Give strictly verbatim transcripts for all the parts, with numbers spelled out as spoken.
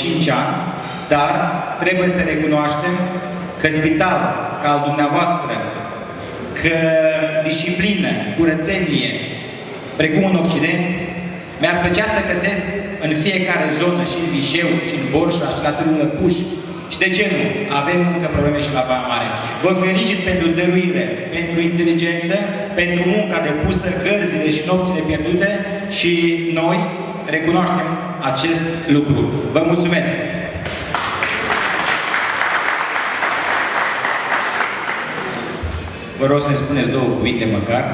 cinci ani, dar trebuie să recunoaștem că spital ca al dumneavoastră, că disciplină, curățenie, precum în Occident, mi-ar plăcea să găsesc în fiecare zonă, și în Vișeu, și în Borșa, și la Târgu Lăpuș. Și de ce nu? Avem încă probleme și la Baia Mare. Vă felicit pentru dăruire, pentru inteligență, pentru munca depusă, gărzile și nopțile pierdute și noi recunoaștem acest lucru. Vă mulțumesc! Vă rog să ne spuneți două cuvinte măcar.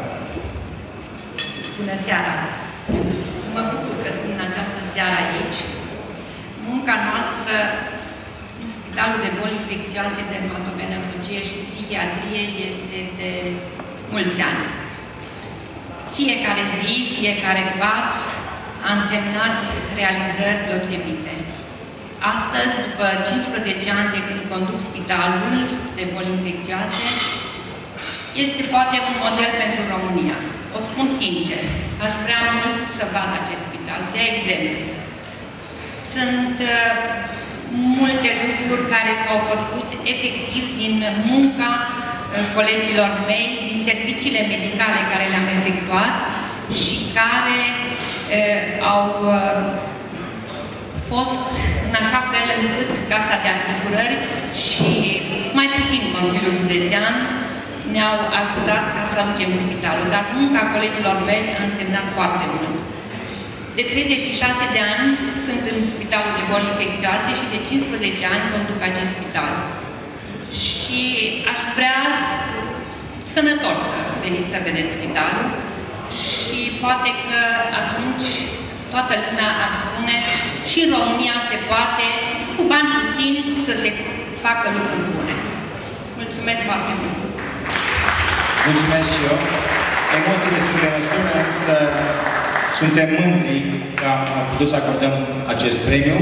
Bună seara! Mă bucur că sunt în această seară aici. Munca noastră în Spitalul de Boli Infecțioase, Dermatovenerologie și Psihiatrie este de mulți ani. Fiecare zi, fiecare pas a însemnat realizări deosebite. Astăzi, după cincisprezece ani de când conduc Spitalul de Boli Infecțioase, este poate un model pentru România. O spun sincer, aș vrea mult să vadă acest spital, să ia exemplu. Sunt uh, multe lucruri care s-au făcut efectiv din munca uh, colegilor mei, din serviciile medicale care le-am efectuat și care uh, au uh, fost în așa fel încât Casa de Asigurări și mai puțin Consiliul Județean ne-au ajutat ca să aducem spitalul, dar munca colegilor mei a însemnat foarte mult. De treizeci și șase de ani sunt în Spitalul de Boli Infecțioase și de cincisprezece ani conduc acest spital. Și aș vrea sănătos să veniți să vedeți spitalul și poate că atunci toată lumea ar spune și în România se poate, cu bani puțini, să se facă lucruri bune. Mulțumesc foarte mult! Mulțumesc și eu. Emoțiile sunt de măsură, însă suntem mândri că am putut să acordăm acest premiu.